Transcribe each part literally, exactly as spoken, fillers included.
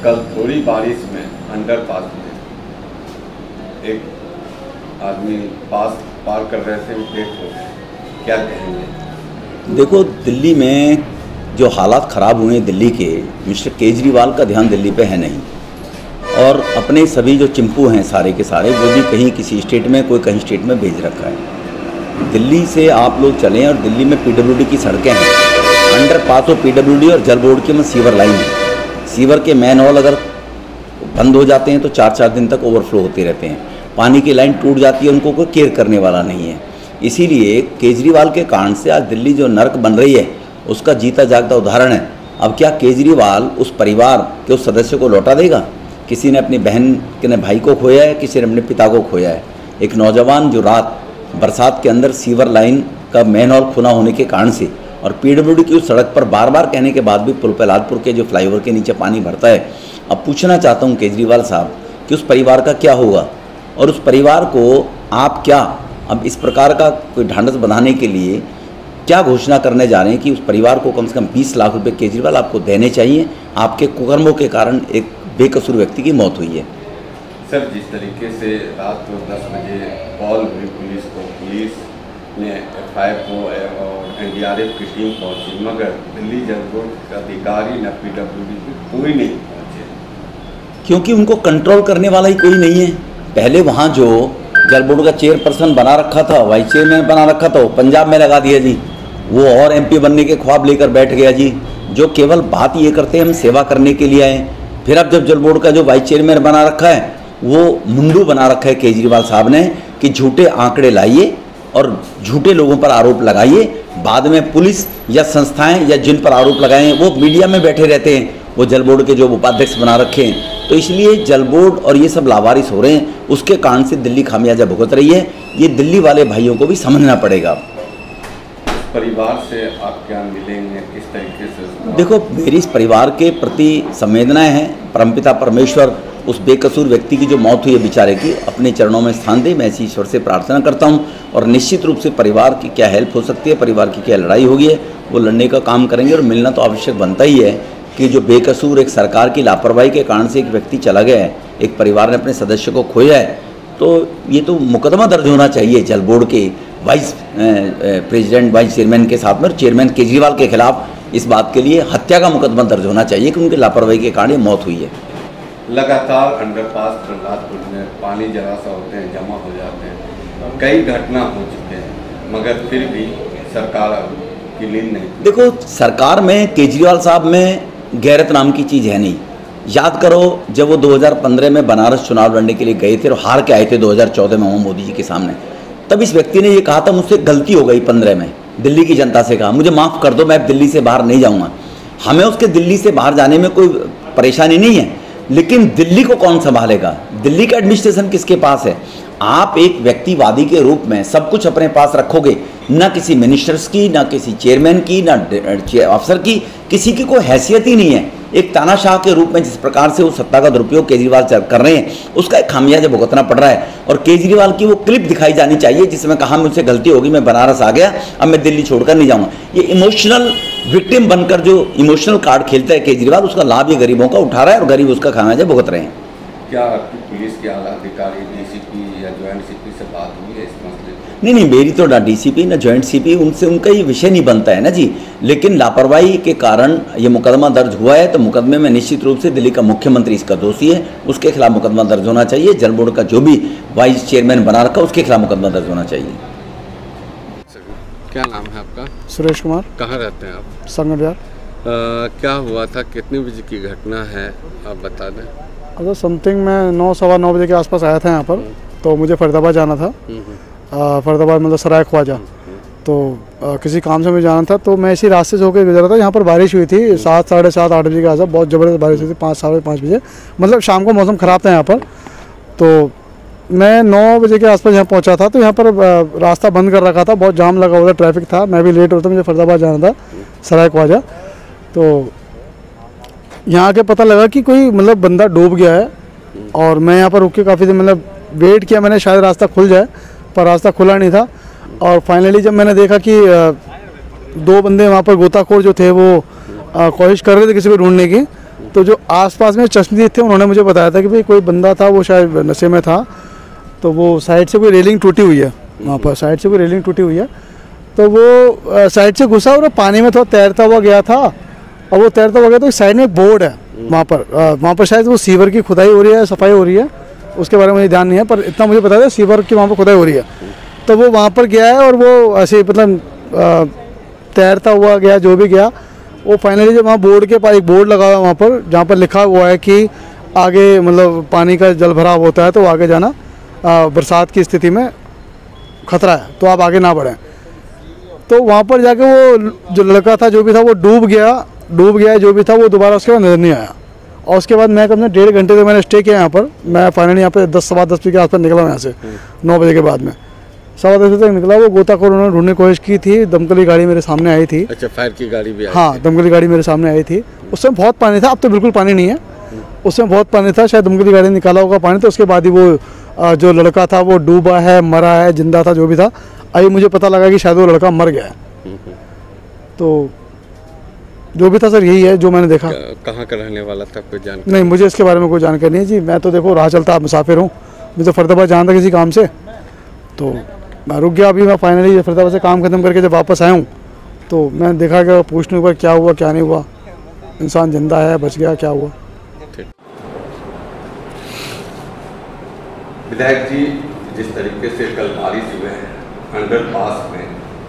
कल थोड़ी बारिश में अंडरपास में एक आदमी पास पार कर रहे थे, डेथ हो गए, क्या कहेंगे? देखो, दिल्ली में जो हालात ख़राब हुए हैं दिल्ली के, मिस्टर केजरीवाल का ध्यान दिल्ली पे है नहीं, और अपने सभी जो चिंपू हैं सारे के सारे, वो भी कहीं किसी स्टेट में, कोई कहीं स्टेट में भेज रखा है। दिल्ली से आप लोग चलें और दिल्ली में पीडब्ल्यूडी की सड़कें हैं, अंडरपास हो पीडब्ल्यूडी और जल बोर्ड के में सीवर लाइन है। सीवर के मैन होल अगर बंद हो जाते हैं तो चार चार दिन तक ओवरफ्लो होते रहते हैं। पानी की लाइन टूट जाती है, उनको कोई केयर करने वाला नहीं है। इसीलिए केजरीवाल के कारण से आज दिल्ली जो नर्क बन रही है, उसका जीता जागता उदाहरण है। अब क्या केजरीवाल उस परिवार के उस सदस्य को लौटा देगा? किसी ने अपनी बहन के ने भाई को खोया है, किसी ने अपने पिता को खोया है। एक नौजवान जो रात बरसात के अंदर सीवर लाइन का मैन होल खुला होने के कारण से और पीडब्ल्यूडी की उस सड़क पर बार बार कहने के बाद भी पुल प्रहलादपुर के जो फ्लाईओवर के नीचे पानी भरता है। अब पूछना चाहता हूँ केजरीवाल साहब कि उस परिवार का क्या होगा, और उस परिवार को आप क्या अब इस प्रकार का कोई ढांढस बनाने के लिए क्या घोषणा करने जा रहे हैं कि उस परिवार को कम से कम बीस लाख रुपए केजरीवाल आपको देने चाहिए? आपके कुकर्मों के कारण एक बेकसूर व्यक्ति की मौत हुई है। सर, जिस तरीके से रात को दस बजे कॉल हुई पुलिस को, पुलिस ने एफ आई आर को और एन डी आर एफ की टीम पहुंची, मगर दिल्ली जल बोर्ड के अधिकारी न पी डब्ल्यू डी कोई नहीं पहुंचे, क्योंकि उनको कंट्रोल करने वाला ही कोई नहीं है। पहले वहाँ जो जल बोर्ड का चेयरपर्सन बना रखा था, वाइस चेयरमैन बना रखा था, वो पंजाब में लगा दिया जी। वो और एम पी बनने के ख्वाब लेकर बैठ गया जी, जो केवल बात ये करते हैं हम सेवा करने के लिए आए। फिर अब जब जल बोर्ड का जो वाइस चेयरमैन बना रखा है, वो मुंडू बना रखा है केजरीवाल साहब ने कि झूठे आंकड़े लाइए और झूठे लोगों पर आरोप लगाइए। बाद में पुलिस या संस्थाएं या जिन पर आरोप लगाए हैं वो मीडिया में बैठे रहते हैं, वो जल बोर्ड के जो उपाध्यक्ष बना रखे हैं। तो इसलिए जल बोर्ड और ये सब लावारिस हो रहे हैं, उसके कारण से दिल्ली खामियाजा भुगत रही है। ये दिल्ली वाले भाइयों को भी समझना पड़ेगा। परिवार से आप क्या मिलेंगे, किस तरीके से? देखो, मेरी इस परिवार के प्रति संवेदनाएं हैं। परमपिता परमेश्वर उस बेकसूर व्यक्ति की जो मौत हुई है बेचारे की, अपने चरणों में स्थान दे, मैं इसी ईश्वर से प्रार्थना करता हूं। और निश्चित रूप से परिवार की क्या हेल्प हो सकती है, परिवार की क्या लड़ाई होगी है, वो लड़ने का काम करेंगे। और मिलना तो आवश्यक बनता ही है कि जो बेकसूर एक सरकार की लापरवाही के कारण से एक व्यक्ति चला गया है, एक परिवार ने अपने सदस्य को खोया है, तो ये तो मुकदमा दर्ज होना चाहिए जल बोर्ड के वाइस प्रेसिडेंट, वाइस चेयरमैन के साथ में, और चेयरमैन केजरीवाल के खिलाफ इस बात के लिए हत्या का मुकदमा दर्ज होना चाहिए कि उनकी लापरवाही के कारण मौत हुई है। लगातार अंडरपास प्रहलादपुर में पानी जरा सा होते हैं, जमा हो जाते हैं, कई घटना हो चुके हैं, मगर फिर भी सरकार की लीन नहीं। देखो, सरकार में केजरीवाल साहब में गैरत नाम की चीज़ है नहीं। याद करो, जब वो दो हज़ार पंद्रह में बनारस चुनाव लड़ने के लिए गए थे और हार के आए थे दो हज़ार चौदह में मोदी जी के सामने, तब इस व्यक्ति ने ये कहा था मुझसे गलती हो गई पंद्रह में, दिल्ली की जनता से कहा मुझे माफ़ कर दो, मैं अब दिल्ली से बाहर नहीं जाऊँगा। हमें उसके दिल्ली से बाहर जाने में कोई परेशानी नहीं है, लेकिन दिल्ली को कौन संभालेगा? दिल्ली का एडमिनिस्ट्रेशन किसके पास है? आप एक व्यक्तिवादी के रूप में सब कुछ अपने पास रखोगे, ना किसी मिनिस्टर्स की, ना किसी चेयरमैन की, ना अफसर की, किसी की कोई हैसियत ही नहीं है। एक तानाशाह के रूप में जिस प्रकार से वो सत्ता का दुरुपयोग केजरीवाल कर रहे हैं, उसका एक खामियाजा भुगतना पड़ रहा है। और केजरीवाल की वो क्लिप दिखाई जानी चाहिए जिसमें कहा मुझसे गलती होगी, मैं बनारस आ गया, अब मैं दिल्ली छोड़कर नहीं जाऊँगा। ये इमोशनल विक्टिम बनकर जो इमोशनल कार्ड खेलता है केजरीवाल, उसका लाभ ये गरीबों का उठा रहा है और गरीब उसका खामियाजा भुगत रहे हैं। क्या आपकी पुलिस के आला अधिकारी, डीसीपी या ज्वाइंट सीपी से बात हुई है इस मसले में? नहीं नहीं, मेरी तो ना डीसीपी ना ज्वाइंट सीपी, उनसे उनका ये विषय नहीं बनता है ना जी। लेकिन लापरवाही के कारण ये मुकदमा दर्ज हुआ है, तो मुकदमे में निश्चित रूप से दिल्ली का मुख्यमंत्री इसका दोषी है, उसके खिलाफ मुकदमा दर्ज होना चाहिए। जल बोर्ड का जो भी वाइस चेयरमैन बना रखा उसके खिलाफ मुकदमा दर्ज होना चाहिए। क्या नाम है आपका? सुरेश कुमार। कहाँ रहते हैं आप? संगम विहार। क्या हुआ था, कितने बजे की घटना है, आप बता दें। अगर समथिंग मैं नौ सवा नौ बजे के आसपास आया था यहाँ पर, तो मुझे फरीदाबाद जाना था। फरीदाबाद मतलब सराय ख्वाजा, तो आ, किसी काम से मुझे जाना था, तो मैं इसी रास्ते से होकर गुजरा था। यहाँ पर बारिश हुई थी सात साढ़े सात आठ बजे के आसपास, बहुत ज़बरदस्त बारिश हुई थी, पाँच साढ़े पाँच बजे, मतलब शाम को मौसम ख़राब था यहाँ पर। तो मैं नौ बजे के आसपास यहाँ पहुँचा था, तो यहाँ पर रास्ता बंद कर रखा था, बहुत जाम लगा हुआ था, ट्रैफिक था, मैं भी लेट होता, मुझे फरीदाबाद जाना था सराय ख्वाजा। तो यहाँ आके पता लगा कि कोई मतलब बंदा डूब गया है, और मैं यहाँ पर रुक के काफ़ी देर मतलब वेट किया मैंने, शायद रास्ता खुल जाए, पर रास्ता खुला नहीं था। और फाइनली जब मैंने देखा कि दो बंदे वहाँ पर गोताखोर जो थे वो कोशिश कर रहे थे किसी को ढूंढने की, तो जो आसपास में चश्मदीद थे उन्होंने मुझे बताया था कि भाई कोई बंदा था, वो शायद नशे में था, तो वो साइड से कोई रेलिंग टूटी हुई है, वहाँ पर साइड से कोई रेलिंग टूटी हुई है, तो वो साइड से घुसा और पानी में थोड़ा तैरता हुआ गया था, और वो तैरता हुआ गया तो साइड में एक बोर्ड है वहाँ पर, वहाँ पर शायद वो सीवर की खुदाई हो रही है, सफाई हो रही है, उसके बारे में मुझे ध्यान नहीं है, पर इतना मुझे पता था सीवर की वहाँ पर खुदाई हो रही है। तो वो वहाँ पर गया है और वो ऐसे मतलब तैरता हुआ गया, जो भी गया, वो फाइनली जब वहाँ बोर्ड के पास एक बोर्ड लगा हुआ है वहाँ पर, जहाँ पर लिखा हुआ है कि आगे मतलब पानी का जल भराव होता है तो आगे जाना आ, बरसात की स्थिति में खतरा है, तो आप आगे ना बढ़ें। तो वहाँ पर जाके वो जो लड़का था, जो भी था, वो डूब गया डूब गया जो भी था, वो दोबारा उसके बाद नजर नहीं आया। और उसके बाद मैं कम डेढ़ घंटे तक मैंने स्टे किया यहाँ पर। मैं फाइनली यहाँ पे दस सवा दस बजे के आसपास निकला हूँ यहाँ से, नौ बजे के बाद में सवा दस बजे तक निकला। वो गोताखोर उन्होंने ढूंढने की कोशिश की थी, दमकली गाड़ी मेरे सामने आई थी। अच्छा, फायर की गाड़ी भी आई हाँ, दमकली गाड़ी मेरे सामने आई थी। उस समय बहुत पानी था, अब तो बिल्कुल पानी नहीं है। उस समय बहुत पानी था, शायद दमकली गाड़ी ने निकाला होगा पानी, तो उसके बाद ही वो जो लड़का था वो डूबा है, मरा है, जिंदा था, जो भी था, अभी मुझे पता लगा कि शायद वो लड़का मर गया है। तो जो भी था सर, यही है जो मैंने देखा। कहाँ का रहने वाला था, कोई जानकारी? नहीं, मुझे इसके बारे में कोई जानकारी नहीं है जी। मैं तो देखो राह चलता मुसाफिर हूँ, मुझे तो फरीदाबाद जाना था किसी काम से, तो मैं रुक गया। अभी मैं फाइनली फरीदाबाद से काम खत्म करके जब वापस आया हूँ तो मैं देखा कि पूछने के बाद क्या हुआ क्या नहीं हुआ, इंसान जिंदा है, बच गया, क्या हुआ। विधायक जी, जिस तरीके से कल बारिश हुए अंडर पास में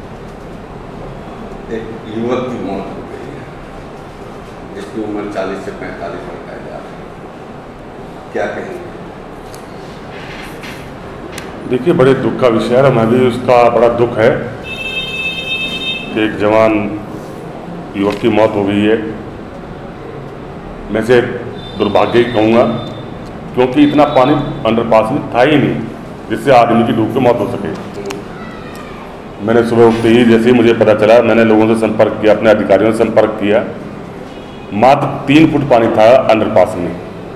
एक युवक की मौत हो गई है, जिसकी उम्र चालीस से पैंतालीस बताया जा रहा है, क्या कहेंगे? देखिए, बड़े दुख का विषय है। मैं भी उसका बड़ा दुख है कि एक जवान युवक की मौत हो गई है। मैं से दुर्भाग्य ही कहूँगा, क्योंकि इतना पानी अंडरपास में था ही नहीं जिससे आदमी की डूब के मौत हो सके। मैंने सुबह उठते ही जैसे ही मुझे पता चला, मैंने लोगों से संपर्क किया, अपने अधिकारियों से संपर्क किया। मात्र तीन फुट पानी था अंडरपास में,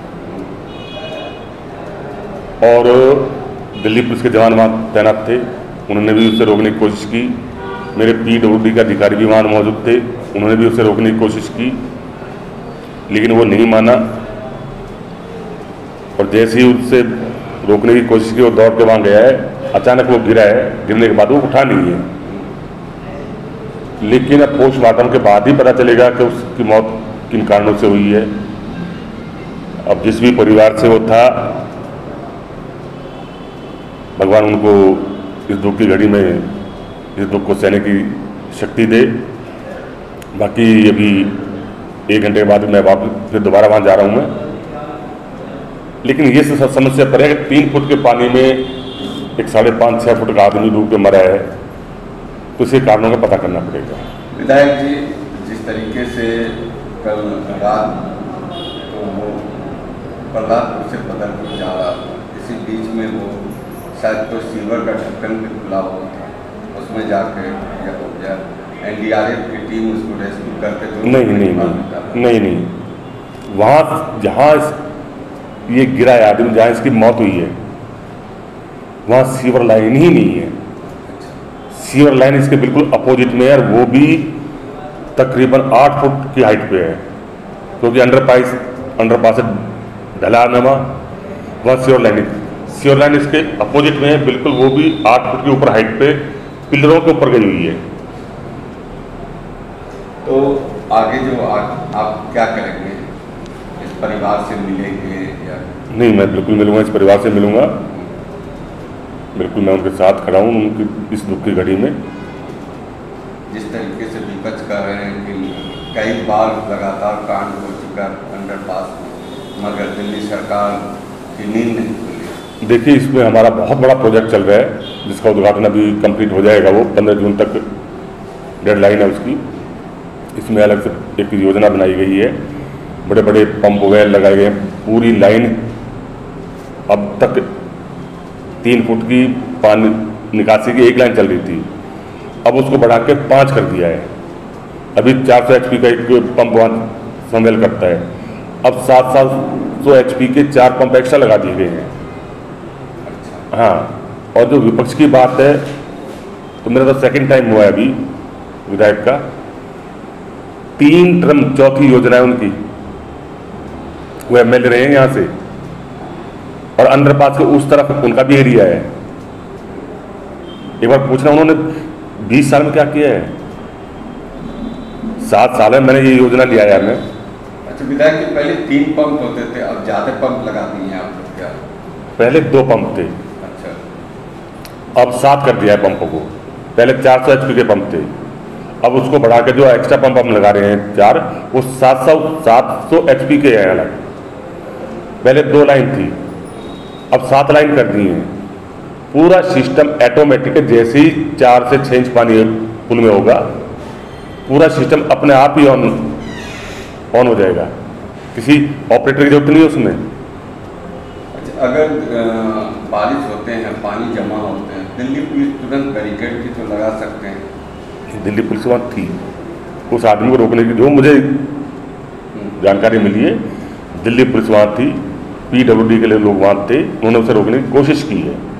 और दिल्ली पुलिस के जवान वहाँ तैनात थे। उन्होंने भी उसे रोकने की कोशिश की। मेरे पी डब्ल्यू डी के अधिकारी भी वहाँ मौजूद थे, उन्होंने भी उसे रोकने की कोशिश की, लेकिन वो नहीं माना। और जैसे ही उससे रोकने की कोशिश की, वो दौड़ के वहाँ गया है, अचानक वो गिरा है। गिरने के बाद वो उठा नहीं है, लेकिन अब पोस्टमार्टम के बाद ही पता चलेगा कि उसकी मौत किन कारणों से हुई है। अब जिस भी परिवार से वो था, भगवान उनको इस दुख की घड़ी में इस दुख को सहने की शक्ति दे। बाकी अभी एक घंटे के बाद मैं वापस फिर दोबारा वहाँ जा रहा हूँ मैं। लेकिन ये समस्या पर है कि तीन फुट के पानी में एक साढ़े पाँच छः फुट का आदमी डूब के मरा है, तो इसके कारणों का पता करना पड़ेगा। विधायक जी, जिस तरीके से कल रात तो वो प्रहलादपुर से बदरपुर जा रहा था, इसी बीच में वो शायद तो सीवर का ढक्कन भी खुला हुआ था, उसमें जाकर या हो गया, एन डी आर एफ की टीम उसको रेस्क्यू करके तो नहीं नहीं नहीं नहीं नहीं वहाँ जहाँ ये गिरा है आदमी, जहाँ इसकी मौत हुई है, वहाँ सीवर लाइन ही नहीं है। सीवर लाइन इसके बिल्कुल अपोजिट में है, और वो भी तकरीबन आठ फुट की हाइट पे है, क्योंकि अंडरपास अंडरपास से ढला नवा वहाँ सीवर लाइन सीवर लाइन इसके अपोजिट में है बिल्कुल, वो भी आठ फुट के ऊपर हाइट पे पिलरों के ऊपर गई हुई है। तो आगे जो आ, आप क्या करेंगे? इस परिवार से मिलेंगे या नहीं? मैं बिल्कुल मिलूंगा, इस परिवार से मिलूंगा, बिल्कुल मैं उनके साथ खड़ा हूँ उनकी इस दुख की घड़ी में। जिस तरीके से विपक्ष कर रहे हैं कि कई बार लगातार कांड हो चुका अंडरपास में, मगर दिल्ली सरकार की नींद नहीं खुली। देखिए, इसमें हमारा बहुत बड़ा प्रोजेक्ट चल रहा है, जिसका उद्घाटन अभी कंप्लीट हो जाएगा। वो पंद्रह जून तक डेडलाइन है उसकी। इसमें अलग से एक योजना बनाई गई है, बड़े बड़े पंप वगैरह लगाए गए हैं। पूरी लाइन अब तक तीन फुट की पानी निकासी की एक लाइन चल रही थी, अब उसको बढ़ा के पाँच कर दिया है। अभी चार सौ एच पी का एक पंप वहाँ संवेल करता है, अब सात सात सौ एच पी के चार पंप एक्स्ट्रा लगा दिए गए हैं। हाँ, और जो विपक्ष की बात है, तो मेरा तो सेकंड टाइम हुआ है अभी विधायक का। तीन टर्म चौथी योजना है उनकी, वो एम एल ए रहे हैं यहाँ से, और अंडरपास के उस तरफ उनका भी एरिया है। एक बार पूछना उन्होंने बीस साल में क्या किया है? सात साल में मैंने ये योजना लिया है मैं। अच्छा विधायक जी, पहले तीन पंप होते थे, अब ज्यादा पंप लगा दिए हैं आप लोग क्या? पहले दो पंप थे, अच्छा अब सात कर दिया है पंपों को। पहले चार सौ एच पी के पंप थे, अब उसको बढ़ा के जो एक्स्ट्रा पंप हम लगा रहे हैं चार, वो सात सौ सात सौ एच पी के हैं अलग। पहले दो लाइन थी, अब सात लाइन कर दी है। पूरा सिस्टम ऑटोमेटिक है, जैसे ही चार से छः इंच पानी पुल में होगा पूरा सिस्टम अपने आप ही ऑन ऑन हो जाएगा, किसी ऑपरेटर की जरूरत नहीं है उसमें। अच्छा, अगर अ, बारिश होते हैं, पानी जमा होते हैं, दिल्ली पुलिस तुरंत बैरिकेड भी तो लगा सकते हैं। दिल्ली पुलिस वहाँ थी, उस आदमी को रोकने की जो मुझे जानकारी मिली है, दिल्ली पुलिस वहाँ थी, पी डब्ल्यू डी के लिए लोग वहाँ थे, उन्होंने उसे रोकने की कोशिश की है।